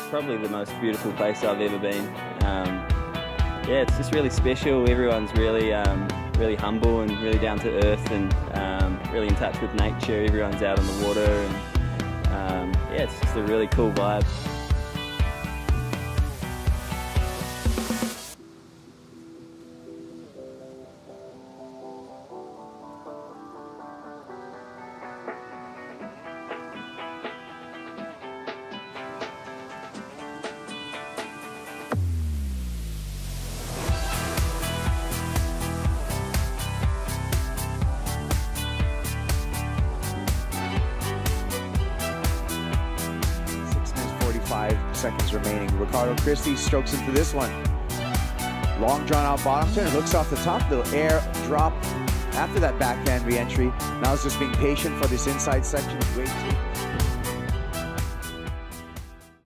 probably the most beautiful place I've ever been. Yeah, it's just really special. Everyone's really, really humble and really down to earth, and really in touch with nature. Everyone's out on the water, and yeah, it's just a really cool vibe. Seconds remaining. Ricardo Christie strokes into this one. Long drawn out bottom turn, hooks off the top, little air drop after that backhand re-entry. Now it's just being patient for this inside section of wave 2.